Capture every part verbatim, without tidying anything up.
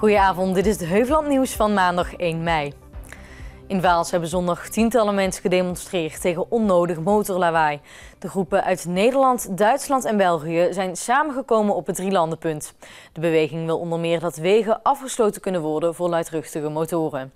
Goedenavond, dit is het Heuveland Nieuws van maandag één mei. In Waals hebben zondag tientallen mensen gedemonstreerd tegen onnodig motorlawaai. De groepen uit Nederland, Duitsland en België zijn samengekomen op het drielandenpunt. De beweging wil onder meer dat wegen afgesloten kunnen worden voor luidruchtige motoren.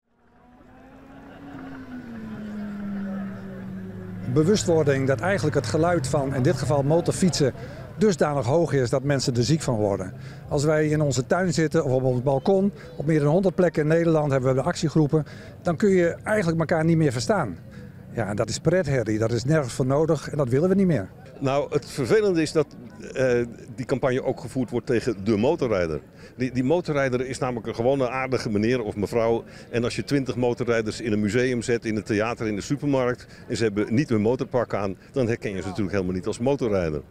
Bewustwording dat eigenlijk het geluid van, in dit geval motorfietsen, dusdanig hoog is dat mensen er ziek van worden. Als wij in onze tuin zitten of op het balkon, op meer dan honderd plekken in Nederland hebben we de actiegroepen, dan kun je eigenlijk elkaar niet meer verstaan. Ja, en dat is pretherrie, dat is nergens voor nodig en dat willen we niet meer. Nou, het vervelende is dat uh, die campagne ook gevoerd wordt tegen de motorrijder. Die, die motorrijder is namelijk een gewone aardige meneer of mevrouw. En als je twintig motorrijders in een museum zet, in een theater, in de supermarkt en ze hebben niet hun motorpak aan, dan herken je ze natuurlijk helemaal niet als motorrijder.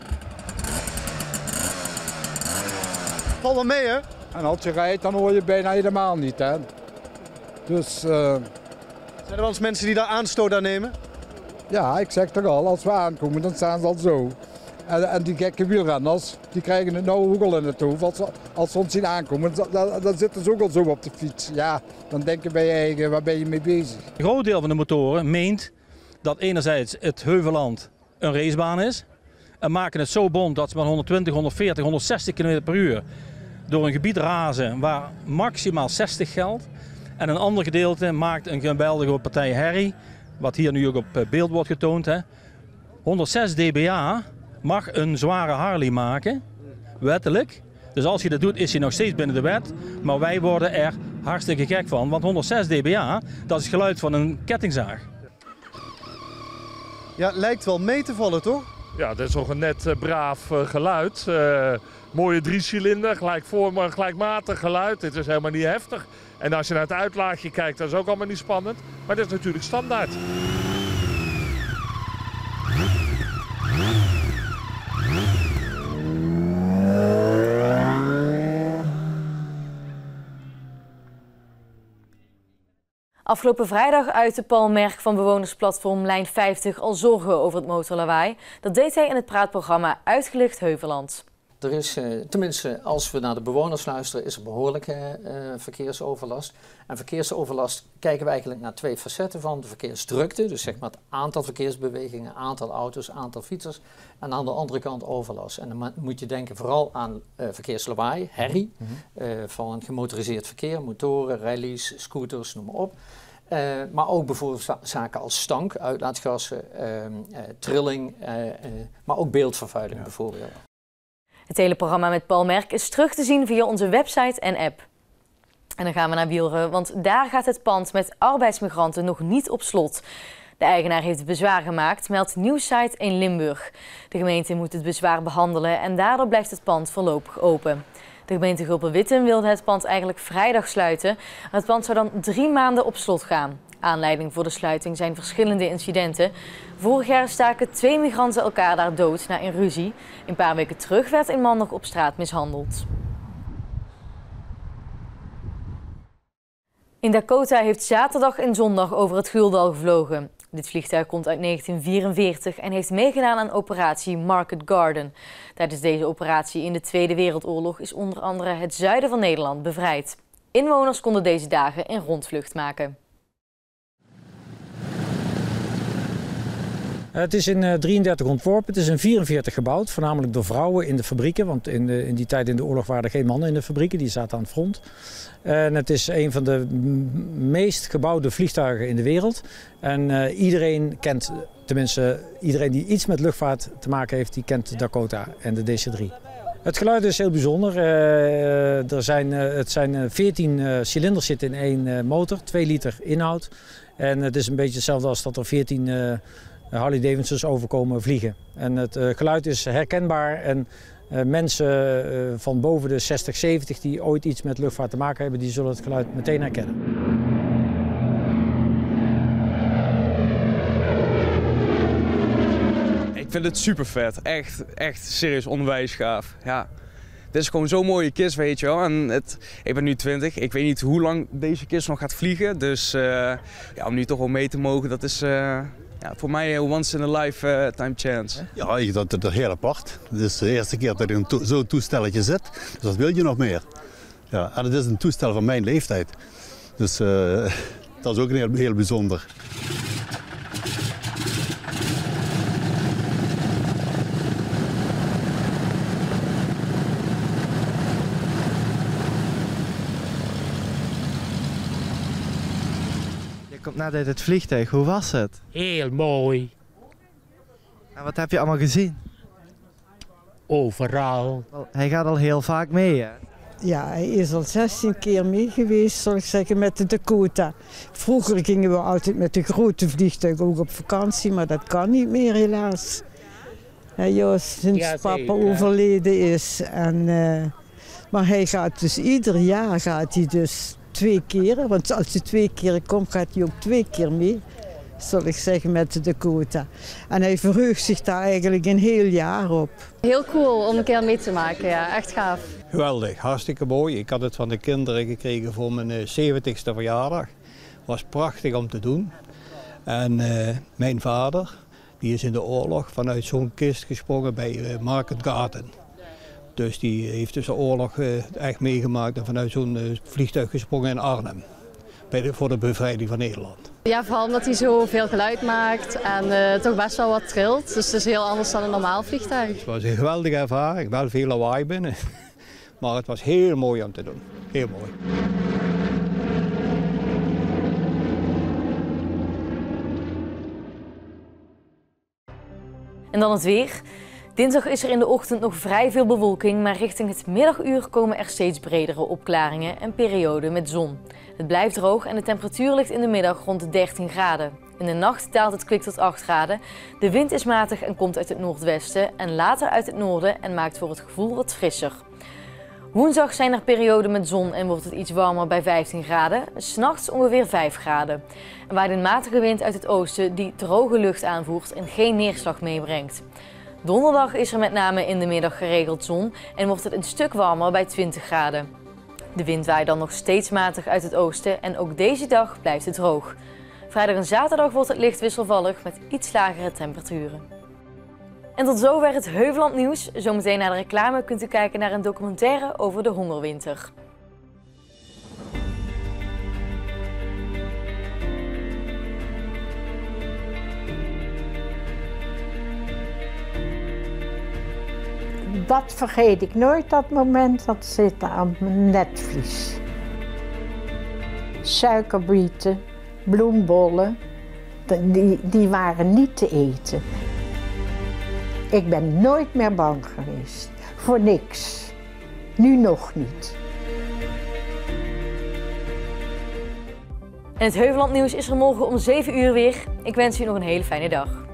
Valt wel mee, hè? En als je rijdt, dan hoor je bijna helemaal niet, hè. Dus... Uh... Zijn er wel eens mensen die daar aanstoot aan nemen? Ja, ik zeg toch al, als we aankomen, dan staan ze al zo. En, en die gekke wielrenners, die krijgen het nou ook al in het hoofd. Als, als ze ons zien aankomen, dan, dan zitten ze ook al zo op de fiets. Ja, dan denken bij je eigen, waar ben je mee bezig? Een groot deel van de motoren meent dat enerzijds het Heuveland een racebaan is. En maken het zo bond dat ze met honderdtwintig, honderdveertig, honderdzestig kilometer per uur door een gebied razen waar maximaal zestig geldt. En een ander gedeelte maakt een geweldige partij herrie, wat hier nu ook op beeld wordt getoond. Hè. honderdzes dBA mag een zware Harley maken, wettelijk. Dus als je dat doet is hij nog steeds binnen de wet. Maar wij worden er hartstikke gek van, want honderdzes dBA, dat is het geluid van een kettingzaag. Ja, lijkt wel mee te vallen, toch? Ja, dat is nog een net uh, braaf uh, geluid. Uh, mooie driecilinder, gelijk voor, maar gelijkmatig geluid. Dit is helemaal niet heftig. En als je naar het uitlaagje kijkt, dat is ook allemaal niet spannend. Maar dat is natuurlijk standaard. Afgelopen vrijdag uitte Paul Merk van bewonersplatform Lijn vijftig al zorgen over het motorlawaai. Dat deed hij in het praatprogramma Uitgelicht Heuveland. Er is, tenminste als we naar de bewoners luisteren, is er behoorlijke uh, verkeersoverlast. En verkeersoverlast kijken we eigenlijk naar twee facetten van. De verkeersdrukte, dus zeg maar het aantal verkeersbewegingen, aantal auto's, aantal fietsers. En aan de andere kant overlast. En dan moet je denken vooral aan uh, verkeerslawaai, herrie, mm-hmm. uh, van gemotoriseerd verkeer, motoren, rallies, scooters, noem maar op. Uh, maar ook bijvoorbeeld zaken als stank, uitlaatgassen, uh, uh, trilling, uh, uh, maar ook beeldvervuiling ja. bijvoorbeeld. Het hele programma met Paul Merk is terug te zien via onze website en app. En dan gaan we naar Wielren, want daar gaat het pand met arbeidsmigranten nog niet op slot. De eigenaar heeft bezwaar gemaakt, meldt Nieuwsite in Limburg. De gemeente moet het bezwaar behandelen en daardoor blijft het pand voorlopig open. De gemeente Gulpen-Witten wilde het pand eigenlijk vrijdag sluiten. Het pand zou dan drie maanden op slot gaan. Aanleiding voor de sluiting zijn verschillende incidenten. Vorig jaar staken twee migranten elkaar daar dood na een ruzie. Een paar weken terug werd een man nog op straat mishandeld. In Dakota heeft zaterdag en zondag over het Guldal gevlogen. Dit vliegtuig komt uit negentien vierenveertig en heeft meegedaan aan operatie Market Garden. Tijdens deze operatie in de Tweede Wereldoorlog is onder andere het zuiden van Nederland bevrijd. Inwoners konden deze dagen een rondvlucht maken. Het is in negentien drieëndertig ontworpen, het is in negentien vierenveertig gebouwd, voornamelijk door vrouwen in de fabrieken. Want in, de, in die tijd in de oorlog waren er geen mannen in de fabrieken, die zaten aan het front. En het is een van de meest gebouwde vliegtuigen in de wereld. En uh, iedereen kent, tenminste iedereen die iets met luchtvaart te maken heeft, die kent de Dakota en de D C drie. Het geluid is heel bijzonder. Uh, er zijn, uh, het zijn veertien uh, cilinders zitten in één uh, motor, twee liter inhoud. En het is een beetje hetzelfde als dat er veertien uh, Harley Davidsons overkomen vliegen. En het uh, geluid is herkenbaar en uh, mensen uh, van boven de zestig, zeventig die ooit iets met luchtvaart te maken hebben, die zullen het geluid meteen herkennen. Ik vind het super vet. Echt, echt serieus onwijs gaaf. Ja. Dit is gewoon zo'n mooie kist, weet je wel. En het, ik ben nu twintig. Ik weet niet hoe lang deze kist nog gaat vliegen. Dus uh, ja, om nu toch wel mee te mogen, dat is... Uh, Ja, voor mij een once in a lifetime chance. Ja, ik dat is heel apart. Het is de eerste keer dat ik in zo'n toestelletje zit, dus dat wil je nog meer. Ja, en het is een toestel van mijn leeftijd. Dus uh, dat is ook heel, heel bijzonder. Je komt net uit het vliegtuig, hoe was het? Heel mooi. En wat heb je allemaal gezien? Overal. Hij gaat al heel vaak mee, hè? Ja, hij is al zestien keer mee geweest, zal ik zeggen, met de Dakota. Vroeger gingen we altijd met de grote vliegtuigen ook op vakantie, maar dat kan niet meer helaas. Ja, Joost, sinds ja, papa overleden is. En, uh, maar hij gaat dus ieder jaar gaat hij dus twee keren, want als hij twee keer komt, gaat hij ook twee keer mee. Zal ik zeggen, met de Dakota. En hij verheugt zich daar eigenlijk een heel jaar op. Heel cool om een keer mee te maken, ja, echt gaaf. Geweldig, hartstikke mooi. Ik had het van de kinderen gekregen voor mijn zeventigste verjaardag. Was prachtig om te doen. En uh, mijn vader, die is in de oorlog vanuit zo'n kist gesprongen bij uh, Market Garden. Dus die heeft dus de oorlog uh, echt meegemaakt en vanuit zo'n uh, vliegtuig gesprongen in Arnhem. Bij de, voor de bevrijding van Nederland. Ja, vooral omdat hij zo veel geluid maakt en uh, toch best wel wat trilt. Dus het is heel anders dan een normaal vliegtuig. Het was een geweldige ervaring, wel veel lawaai binnen. Maar het was heel mooi om te doen. Heel mooi. En dan het weer. Dinsdag is er in de ochtend nog vrij veel bewolking, maar richting het middaguur komen er steeds bredere opklaringen en perioden met zon. Het blijft droog en de temperatuur ligt in de middag rond de dertien graden. In de nacht daalt het kwik tot acht graden. De wind is matig en komt uit het noordwesten en later uit het noorden en maakt voor het gevoel wat frisser. Woensdag zijn er perioden met zon en wordt het iets warmer bij vijftien graden, 's nachts ongeveer vijf graden. En waait een matige wind uit het oosten die droge lucht aanvoert en geen neerslag meebrengt. Donderdag is er met name in de middag geregeld zon en wordt het een stuk warmer bij twintig graden. De wind waait dan nog steeds matig uit het oosten en ook deze dag blijft het droog. Vrijdag en zaterdag wordt het licht wisselvallig met iets lagere temperaturen. En tot zover het Heuvelland nieuws. Zometeen na de reclame kunt u kijken naar een documentaire over de hongerwinter. Dat vergeet ik nooit, dat moment, dat zit aan mijn netvlies. Suikerbieten, bloembollen, die, die waren niet te eten. Ik ben nooit meer bang geweest, voor niks. Nu nog niet. En het Heuvelland nieuws is er morgen om zeven uur weer. Ik wens u nog een hele fijne dag.